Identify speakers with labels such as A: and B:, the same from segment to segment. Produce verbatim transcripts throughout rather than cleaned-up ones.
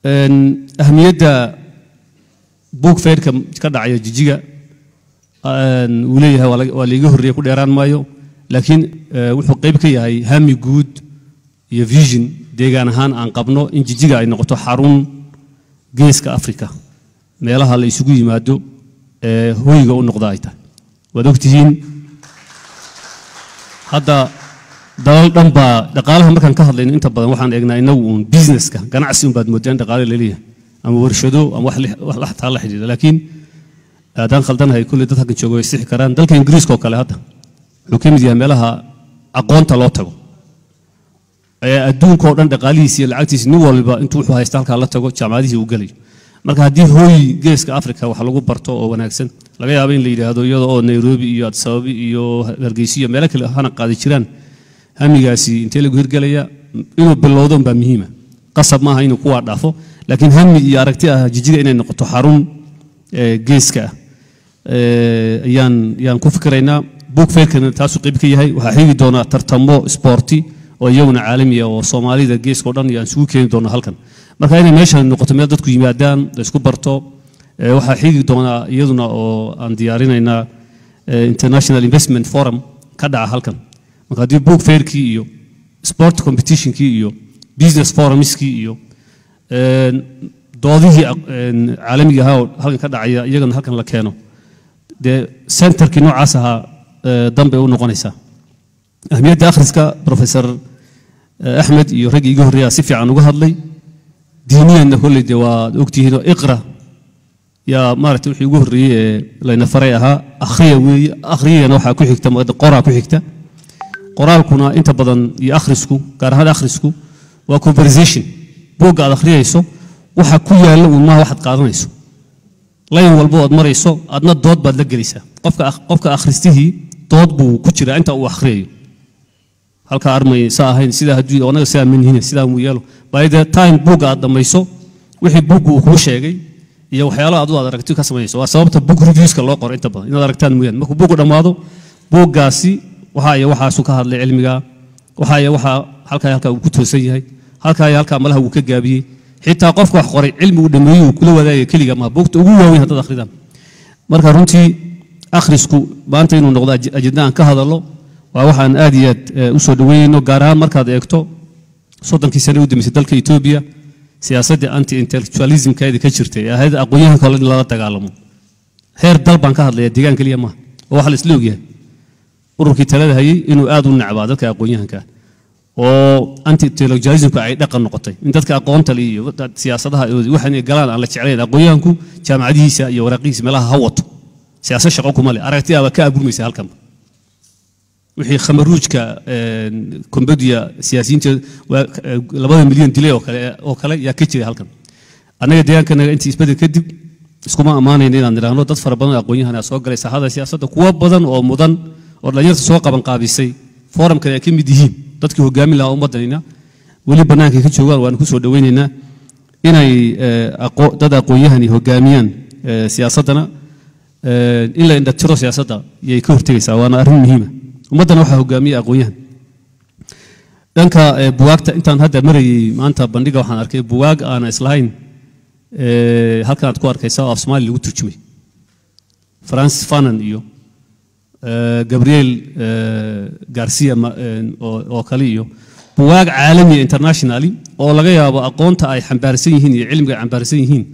A: أهمية بوك فير كم كذا عيا جيجا وليه ولا يجهر يكون إيران مايو لكن وحقيبة كي هاي هم يجود يفيجن ديجان هان عن قبنا إن جيجا إن قطع حرون جيس كأفريقيا ميلها اللي يسوي مادو هو يجون نقطايته ودكتين هذا دال دمبا دقالها ما كان كهل لأن أنت بدنا واحد إجنا إنه بيزنس كان كان عسيم بعد مدين دقال اللي أما ورشدو أما واحد واحد حاله حديد لكن دان خلدنا هاي كل ده تكن شو يصيح كران دل كإنجليز كوكالة هذا لو كم دي عملها أقوان تلاته الدون كورن دقالي سي العكس نو ولا أنتوا حوا يستاهل كلا تقول جماعتي وقلي مركز هذه هوي جيس كأفريقيا وحلقوا برتو وناكسن لقى يابين اللي هذا يو نيروبي يو أدسابي يو هرجيسية ملك هنا قاعد يشرن هم يجاسي أنت اللي غير قليا إنه باللودم بمهمة قصب ما هاي نقوى ضعفه لكن هم ياركتي جيجي إن نقطة حرون جيس كا يان يان كفكرنا بوك فكرنا تاسو قيب كي هاي وحيد دونا ترتمو سبورتي ويونا عالمية وصومالي ذا جيس كودان يان سو كين دونا هالكن marka inay meeshan noqoto meel dadku yimaadaan la isku barto waxa xigi doona iyaduna oo aan diyaarinayna international investment forum ka dhaca halkan marka dib book fair ki iyo sport competition ki iyo business forums ki iyo doodihii caalamiga ah halkan ka dhacaya iyagana halkan la keeno de center ki noocaas ah dambe u noqonaysa ahmiyadda akhriska professor Ahmed iyo rag iga horreeya si fiican uga hadlay دينيا نقول جواد أكتيه إقرأ يا مارت وحي جهري لين فريها أخرية وي أخرية نوحة كحكتة ما قرأ كحكتة قرأ كنا أنت بدن يأخرسكو كان هذا أخرسكو وكونفرزيشن بوق على أخرية يسو وحكويا لو ما واحد قارن يسو لا يوم البعض مرة يسو أدنى الضاد بدل جلسة قفك أخ قفك أخرسته ضاد بو كتير أنت أو أخرية halka armay saahayn sida hadii onaga sida min hina sida uu yeelo by the time book aad dhamayso wixii book uu ku sheegay iyo waxyaalo aad u aragtay ka sameeyso waa sababta book reviews ka loo qoro inta badan inaad aragtaan mooyaan markuu book dhamaado bookgaasi waxa ay waxa soo ka hadlay cilmiga waxa ay waxa halka halka uu ku toosan yahay halka ay halka malaha uu ka gaabiyay xitaa qofka wax qoray cilmi uu dhameeyay uu kula wadaagay kaliya ma bookta ugu waaweyn hadda akhridan marka runtii akhrisku maanta inuu noqdo ajidaan ka hadalo وواحد آديات أسود وين وجاران مركز إكتو صدق كيساني ودي مثل دلك إثيوبيا سياسة أنتي إنتلكتواليزم كايد كشرتي هذا أقوياء كلنا لا تعلموا هير دل بانك هذا اللي ديجان كليه ما واحد السلوجيا وركي ثلاثة هي إنه آدون نعبادك كأقوياء كا وأنتي إنتلكتواليزم كايد دقة نقطة أنت كأقوان تلي سياستها واحد يقولان على شعرين أقوياءكو كم عديس يورقيس ملاها هوت سياسة شقوكم مالي أرتيها وكأبو مثال هالكم وحي خمروج كا كومبوديا سياسيين لبعض مليون دولار وكلا وكلا يا كتير هالكن أنا جديان كنا أنت إثبات كذب سكما أمانة إننا عندنا نقطة فربنا أقوياء هنا سواء جلس هذا سياسة قوة بدن أو مدن ولا يرت سواء قبل قابسي فورم كذا كم بديهم تذكر جامل أو مدننا ولي بناك كي شغال وأنا كسر دويننا هنا أقو تدا أقوياء هني هو جاميان سياستنا إلا إن ترى سياستها يكور تيسا وأنا أرهم مهمة ومدن وحى هجامية أقوياء. لأنك بواقت أنت هذا مري ما أنت بندقة وحنا أركي بواق أنا إسلاين هل كانت كوار كيسا أو سمالي اللي وترجمي. فرانس فانن إيو جابرييل غارسيا أو كاليو بواق عالمي انترناشنالي أو لقيا أقونت أي حنبارسين هين علم حنبارسين هين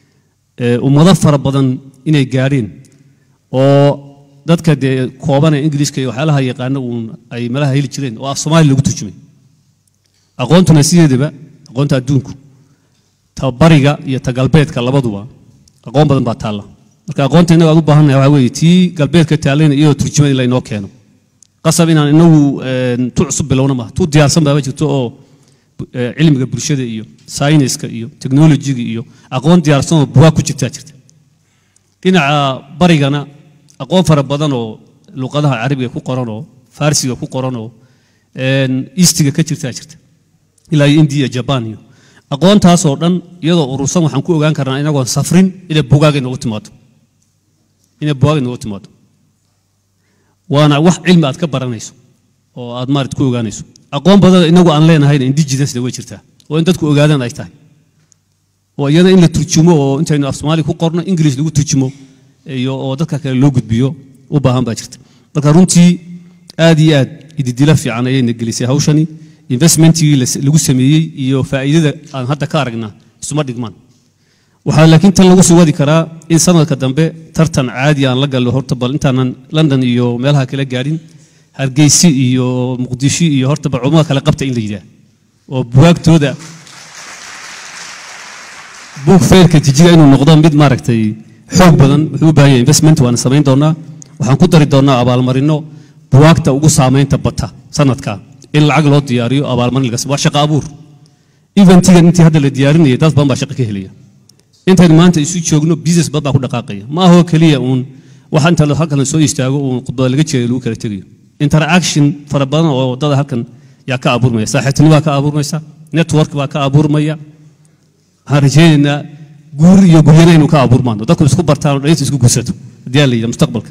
A: ومضفر بدن إني جارين أو dadka de koobana Ingiriiska iyo xalaha yaqaan oo ay malaha heli jireen oo af Soomaali lagu turjumay aqoontuna sideedaba aqoonta adduunku tabariga iyo tagalbeedka labaduba aqoon badan baa taala marka aqoonta inaga u baahannahay waxa weeye tii galbeedka taaleen iyo turjumada la inoo keeno qasab inaan inagu tu cusub bilowna ma tu diyaarsan baa jirto oo cilmiga bulshada iyo sayniska iyo technology-ga iyo aqoon diyaarsan oo buuga ku jirta jirta dhinaca barigana أقوم فربضانو لغتها عربية كقرانو فارسية كقرانو إيستيجا كتير تاجرت إلى إنديا يابانيو أقوم تاسورن يلا أروسان وحنكو أجان كرنا إنا قوم سافرين إلى بوجاج نوتماتو إلى بوجاج نوتماتو وأنا واحد علم أتكبر نيسو أو أدمار تكو أجانيسو أقوم بدل إنا قوم أنلين هاي إنديجينس دوي شرتها وأنت تكو أجانا نايتها وأيضا إن الترجمة وأنت إنه أفسمالي كو قرنا إنجليش لو ترجمه iyo oo dadka kale loo gudbiyo u baahan baa jirta marka runtii aad iyo aad ididila fiican ayay gelisay hawshani investmentii lagu sameeyay iyo faa'iidada aan hadda ka aragnaa isuma dhigmaan waxa laakiin tan lagu soo wadi karaa in sanadka dambe tartan caadi aan la galo horta bal intaanan London iyo meelaha kale gaarin Hargeysa iyo Muqdisho iyo horta bal cumada kale qabta in la yiraahdo oo buugtooda buug feerka jijiga inuu noqdo mid maaragtay xoog badan wuxuu u baahan yahay investment waan samayn doonaa waxaan ku dari doonaa abaalmarino buwaagta ugu saameynta bata sanadka in lacag loo diyaariyo abaalmarin laga sameeyo shaqo abuur eventiga intii hadda la diyaarinayay dad badan baa shaqo ka helaya intaan maanta isu joogno business bad baa ku dhaqaaqaya ma aha kaliya uun waxa inta halkan soo istaago uun khudbada laga jeeyo lagu kala tagayo interaction fara badan oo dad halkan yaa ka abuurmaya saaxiibtinimo baa ka abuurmaysa network baa ka abuurmaya harjeena guur iyo guryana inuu ka abuurmaan dadku isku bartaan oo dhayta isku guursato diyaarliya mustaqbalka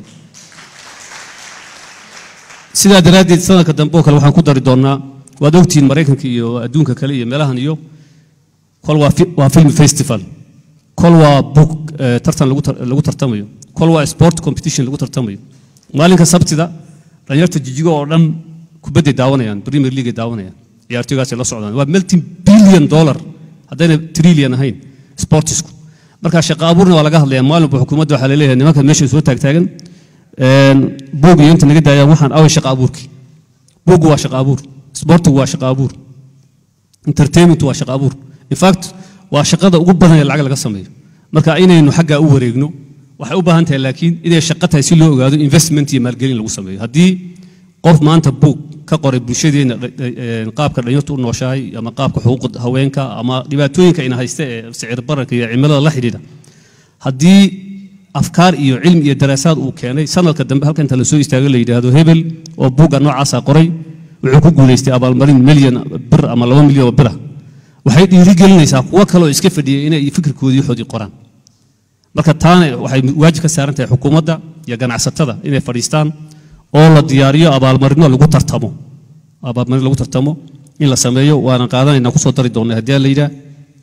A: sida daraadid sanadka dambe kale waxaan ku dari doonaa waad ogtiin Mareykanka iyo adduunka kale iyo meelahan iyo kol waa waa film festival kol waa book tartan lagu lagu tartamayo kol waa sport competition lagu tartamayo maalinka sabtida dhalinyarta jijiga oo dhan kubadda daawanayaan Premier League daawanayaan ciyaartoygaas la socdaan waa multi billion dollar haddana trillion ahayn sportsku marka shaqo abuurna waa laga hadlayaa maalinba xukuumadda waxa la leeyahay nimanka meesha soo taag taagan een buug iyo inta naga daayaan waxaan away shaqo abuurki buug waa shaqo abuur sport waa shaqo abuur entertainment waa shaqo abuur in fact waa shaqada ugu badan ee lacag laga sameeyo marka inaynu xagga u wareegno waxay u baahan tahay laakiin inay shaqo tahay si loo ogaado investment iyo maalgelin lagu sameeyo haddii qof maanta buug ka qoray bulshadeena qaabka dhalinyartu u nooshahay ama qaabka xuquuqda haweenka ama dhibaatooyinka ina haysta ee sicir bararka iyo cimilada la xidhiidha haddii afkaar iyo cilmi iyo daraasaad uu keenay sanadka dambe halka inta la soo istaagay la yiraahdo hebel oo buugga noocaas ah qoray wuxuu ku guuleystay abaalmarin milyan bir ama laba milyan oo bir waxay dhiirigelinaysaa kuwa kale oo iska fadhiyay inay fikirkoodii xoodi qoraan marka taana waxay waajib ka saaran tahay xukuumadda iyo ganacsatada inay fadhiistaan oo la diyaariyo abaalmarino lagu tartamo abaalmarin lagu tartamo in la sameeyo waana qaadanayna ku soo dari doonaa hadii la yiraahdo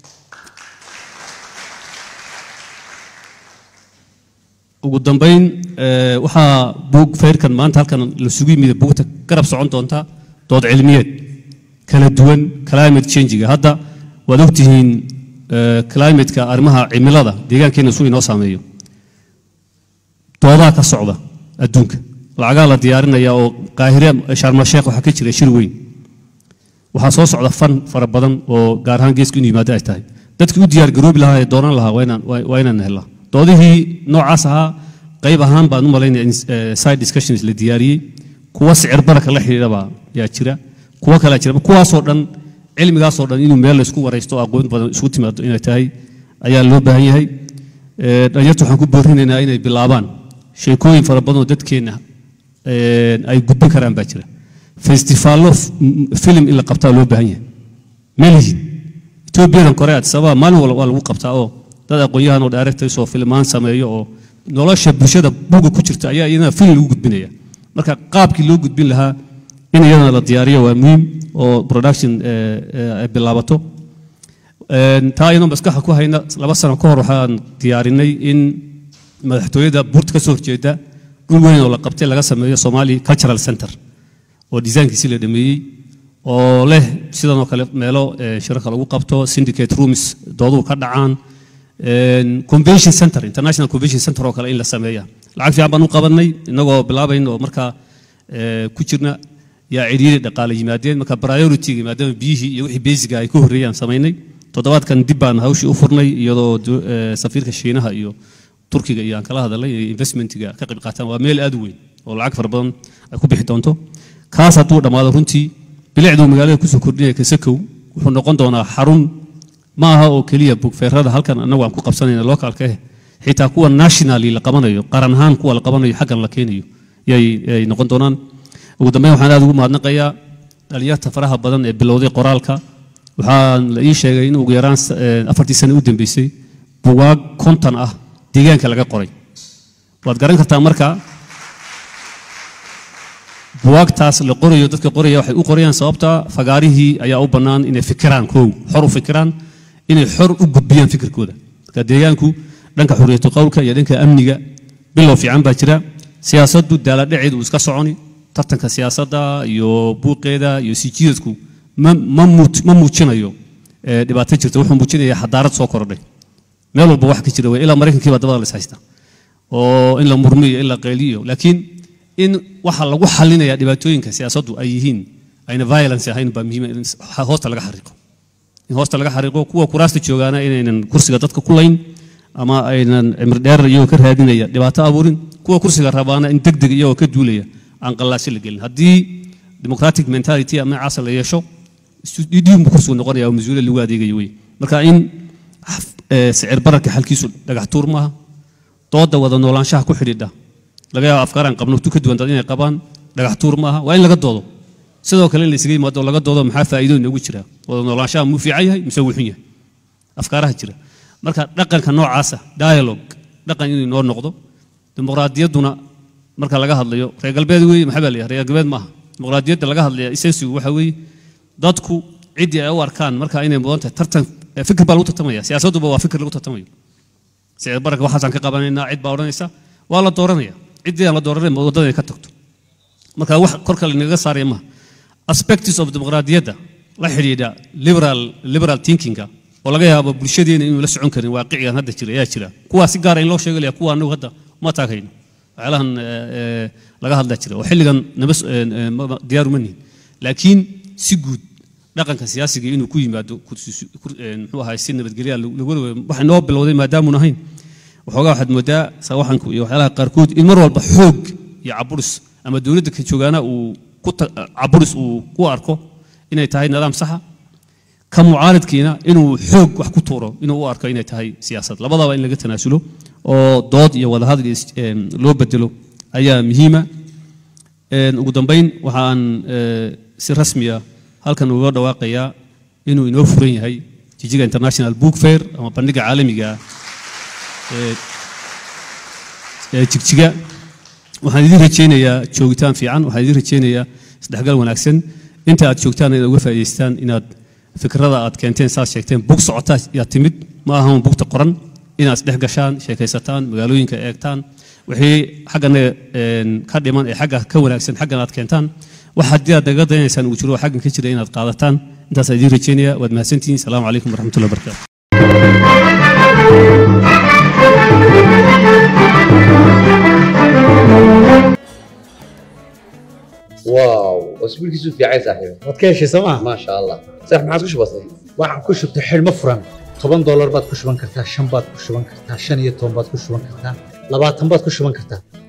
A: ugu dambeyn waxa buug feerkan maanta halkan la sugu yimid buugta garab socon doonta dood cilmiyeed kala duwan climate change hadda waad ogtihiin climate-ka arrimaha cimilada deegaankeena suu inoo saameeyo doodaha ka socda adduunka lacagaa la diyaarinaya oo qaahire sharma sheekh waxa ka jira shir weyn waxa soo socda fan fara badan oo gaar ahaan geeska inuu yimaado ay tahay dadkii u diyaar garoobi lahaa ee dooran lahaa waa inaan waa inaan helaa doodihii noocaas ahaa qayb ahaan baan u malaynaya side discussions la diyaariyey kuwa sicir bararka la xiriiraba yaa jira kuwa kale jira kuwaasoo dhan cilmigaasoo dhan inuu meel la isku waraysto aqoon badan isku timaado inay tahay ayaa loo baahan yahay dhalinyartu waxaan ku boorinaynaa inay bilaabaan sheekooyin fara badan oo dadkeena ay gudbin karaan baa jira festivallo film in la qabtaa loo baahan yahay melihin Ethiopian Korea sabab maalin walba waa lagu qabtaa oo dad aqoonyahan oo directors oo filmaan sameeyo oo nolosha bulshada buuga ku jirta ayaa iyana film lagu gudbinaya marka qaabkii loo gudbin lahaa in iyana la diyaariyo waa muhiim oo production ay bilaabato taayno maskaxa ku hayna laba sano ka hor waxaan diyaarinay in madaxtooyada buurta ka soo horjeeda dhul weyn oo la qabtay laga sameeyo Somali Cultural Center oo design-kiisa la dhameeyay oo leh sidan oo kale meelo shirka lagu qabto syndicate rooms doodu ka dhacaan convention center international convention center oo kale in la sameeyo lacag fiican baan u qabanay inagoo bilaabayn oo marka ku jirna yaa ciriiri dhaqaale yimaadeen marka priority maadaama biyihii iyo wixii basic ay ku horeeyaan sameynay toddobaadkan dib baan hawshii u furnay iyadoo safiirka Shiinaha iyo Turkiga iyo aan kala hadalay investmentiga ka qayb qaataan waa meel aad u weyn oo lacag fara badan ay ku bixi doonto kaas hadduu dhamaado runtii bilicdu magaalada ku soo kordhinaya Kasakow wuxuu noqon doonaa xarun ma aha oo kaliya book feerada halkan anagu aan ku qabsanayna localka ah xitaa kuwa nationally la qabanayo qaran ahaan kuwa la qabanayo xaggan la keenayo yay noqon doonaan ugu dambeyn waxaan aad ugu mahadnaqayaa dhalinyarta faraha badan ee bilowday qoraalka waxaan la ii sheegay in ugu yaraan afartii sano u dambeysay buugaag konton ah deegaanka laga qoray waad garan kartaa marka buugaagtaas la qorayo dadka qoraya waxay u qorayaan sababta fagaarihii ayaa u bannaan inay fikiraan koow xor u fikiraan inay xor u gudbiyaan fikirkooda marka deegaanku dhanka xurriyatu qowlka iyo dhanka amniga bilow fiican baa jira siyaasaddu daala dhaceedu iska soconi tartanka siyaasadda iyo buuqeeda iyo sijiidku ma ma muujinayo dhibaato jirta wuxuu muujinayaa xadaarad soo kordhay meel walba wax ka jira way ilaa Mareykankiiba dabada la haysta oo in la murmiyo in la qeeliyo laakiin in waxa lagu xalinayaa dhibaatooyinka siyaasaddu ay yihiin ayna violence ahayn baa muhiim in hoosta laga xariiqo in hoosta laga xariiqo kuwa kuraasta joogaana inaynan kursiga dadka ku layn ama aynan cimri dheer iyo ka raadinaya dhibaato abuurin kuwa kursiga rabaana in degdeg iyo ka duulaya aan qalaasho la gelin haddii democratic mentality ama caasal yeesho idiin kursigu noqonaya oo masuul lagu adeegayo way marka in sicir bararka xalkiisu dhagax tuur maaha dooda wada noolaanshaha ku xidhiidha laga yaabo afkaaran qabno tu ka duwan dad inay qabaan dhagax tuur maaha waa in laga doodo sidoo kale in la isaga yimaado laga doodo maxaa faa'iido inoogu jira wada noolaanshaha muu fiican yahay mise wuu xun yahay afkaaraha jira marka dhaqanka noocaasa dialogue dhaqan inuu noo noqdo dimuqraadiyadduna marka laga hadlayo reer galbeed weeye maxaa baa reer galbeed maaha dimuqraadiyadda laga hadlaya essential waxa weeye dadku cidii ay u arkaan marka inay mudan tahay tartan fikir baa lagu tartamaya siyaasadduba waa fikir lagu tartamayo sicir bararka waxaasaan ka qabanaynaa cid baa odhanaysa waa la dooranaya ciddii aan la dooranay wadada ay ka tagto marka wax korka linaga saaraya maaha aspects of dimuqraadiyadda la xidhiidha liberal liberal thinkinga oo laga yaabo bulshadeena inuu la socon karin waaqicigan hadda jira ayaa jira kuwa si gaar ah in loo sheegay kuwa anagu hadda ma taagayno waxyaalahan laga hadla jira oo xilligan nabas diyaar uma nihin laakiin si guud dhaqanka siyaasiga inuu ku yimaado muxuu ahaa si nabadgelyo lagu wax noo bilowday maadaama uu ahayn waxoogaa waxaad moodaa sawaxanku iyo waxyaalaha qaarkood in mar walba xoog iyo caburis ama dowladda ka joogaana uu ku caburis uu ku arko inay tahay nidaam saxa ka mucaaradkiina inuu xoog wax ku tuuro inuu u arko inay tahay siyaasad labadaba in laga tanaasulo oo dood iyo wada hadal loo bedelo ayaa muhiima ugu dambeyn waxaan si rasmi ah halkan uga dhawaaqayaa inuu inoo furan yahay Jijjiga International Book Fair ama bandhiga caalamiga ee Jigjiga waxaan idin rajaynayaa joogitaan fiican waxaan idin rajaynayaa isdhexgal wanaagsan inta aad joogtaan inaad uga faa'iideystaan inaad fikrada aad keenteen saas sheegteen bug socota yaa timid ma aha bugta qoran inaad isdhex gashaan sheekaysataan magaalooyinka eegtaan wixii xaggana ka dhiman ee xagga ka wanaagsan xaggan aad keentaan waxa haddii aad daga daynaysaan uu jiro xaggan ka jira inaad qaadataan intaas idin rajaynayaa waad mahadsantihiin salaamu calaykum waraxmatullahi wabarakaatu
B: واو اسبوع كيسو في عايز صاحبي
C: waad ka heshay sooma
B: ما شاء الله صح ما عاد كش بسيط
C: waxaan ku shubtay xidhmo furan toban dollar baad ku shuban kartaa shan baad ku shuban kartaa shan iyo toban baad ku shuban kartaa labaatan baad ku shuban kartaa